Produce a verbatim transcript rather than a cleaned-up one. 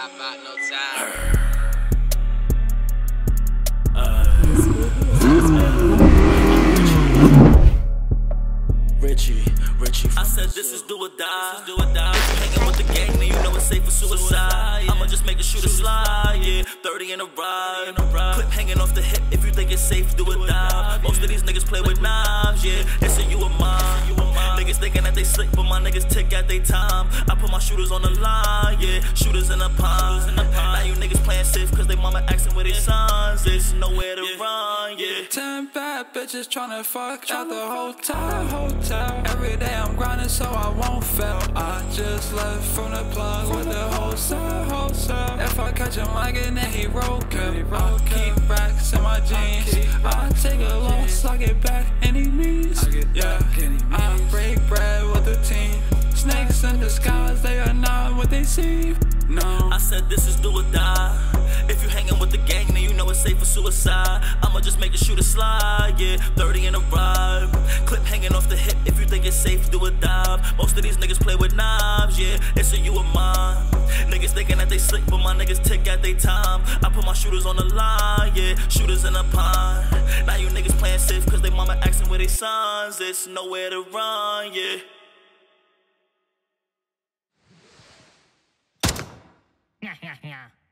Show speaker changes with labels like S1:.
S1: got about no time.
S2: Richie, Richie.
S3: I said this is do or die. Do or die. Hanging with the gang, then you know it's safe for suicide. I'ma just make a shooter slide, yeah. thirty in a ride. Clip hanging off the hip. If you think it's safe, do or die. Most of these niggas play with knives, yeah. It's a you or mine. Niggas thinking that they slick, but my niggas tick at they time. I put my shooters on the line, yeah. Shooters in the pond. Now you niggas playing safe, cause they mama asking where they sons. There's nowhere to run, yeah.
S4: Ten bad bitches tryna fuck at the hotel, hotel. Every day I'm grinding so I won't fail. I just left from the plug with the wholesale, wholesale. If I catch him like it, then he roll kill. I keep racks in my jeans. I take a loss, I get back any means. Yeah, I break bread with the team. Snakes in disguise, they are not what they seem. No,
S3: I said this is do or die. If you hanging with the gang, then you know it's safe for suicide. I'ma just make a shooter slide, yeah. thirty in a ride. Clip hanging off the hip. If you think it's safe, do or die. Most of these niggas play with knives, yeah. It's a you or mine. Niggas thinking that they slick, but my niggas tick at they time. I put my shooters on the line, yeah. Shooters in a pond. Now you niggas playing safe, cause they mama asking where they sons. It's nowhere to run, yeah.
S5: Yeah, yeah, yeah.